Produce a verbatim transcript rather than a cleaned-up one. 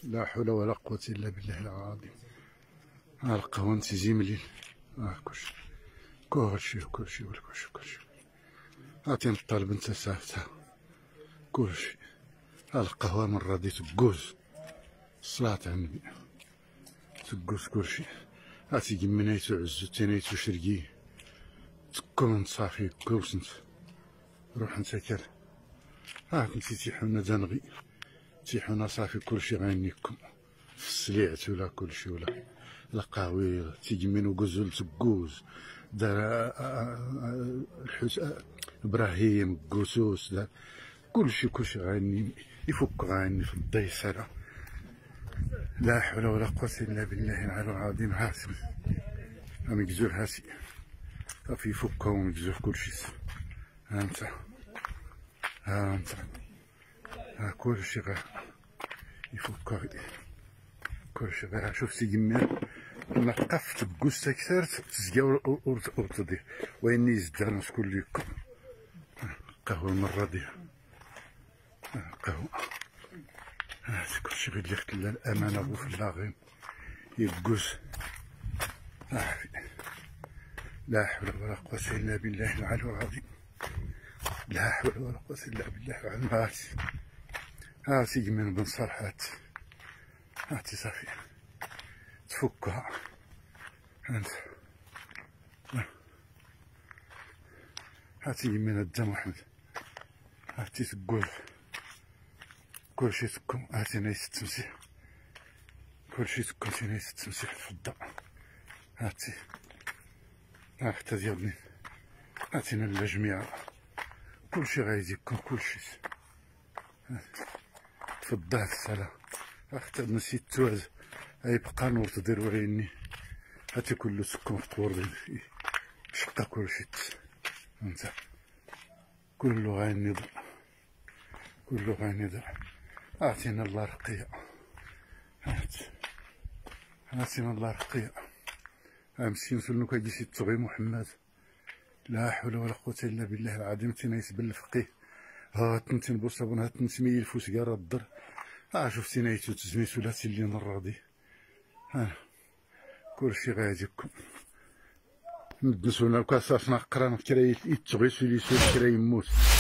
لا حول ولا قوة إلا بالله العظيم. ها القهوة نتيجي مليل، ها كلشي كلشي كلشي كلشي كلشي. عطيني الطالب نتا سافتها كلشي. ها القهوة من راضي تكوز، الصلاة على النبي تكوز كلشي. ها تيجي منيتو عزو تينيتو شرقي تكون صافي كوس نت روح نتا كال. ها كنتي تيحونا دنغي تيحونا صافي كلشي غينيكم في السليعت ولا كلشي ولا القهوي تيجي منو كوزول تكوز دار الحس ابراهيم كوسوس دار كلشي كلشي غاني يفك غاني في الديسرة. لا حول ولا قوة إلا بالله العلي العظيم. هاسي هم يجزور هاسي صافي يفكهم يجزور كلشي. ها انت ها انت ها كلشي غا يفك كلشي غا. شوف سي جمال نقف تكوز تكثر تزقاو ورتضي ويني يزدان شكون ليكم. قهوة المرة دي قهوة هاتي كلشي غير لي خلا الأمانة بو في اللاغين يكوز. لا حول ولا قوة إلا بالله العلي العظيم. لا حول ولا قوة إلا بالله العلي. هاتي هاتي من بن صالحات هاتي صافي تفكها انت. هاتي من الدم واحد هاتي تقول كلشي تكون. هاتي نايس التمسيح كلشي تكون تي نايس التمسيح الفضة. هاتي ها حتى ديالني هاتينا الجميع كلشي غايدي يكون كلشي تفضل السلام. حتى نسيت توز غيبقى نور تدير وريني هاتي كلو سكون في طور شقا كلشي انت كلو غينض كلو غينض. اعطينا الله رقية هات اعطينا الله رقية. مسكين سولنو كيجي تبغي محمد. لا حول ولا قوة الا بالله العظيم. تينايس بالفقيه ها تنتين بوصابون ها تنتمي الفوس كاع الدر. ها شفتي نايتو تزميت ولا تيلي نراضي. ها كلشي غاديكم ندسونا كاساسنا قران كرا يتغيسو لي سول كرا يموت.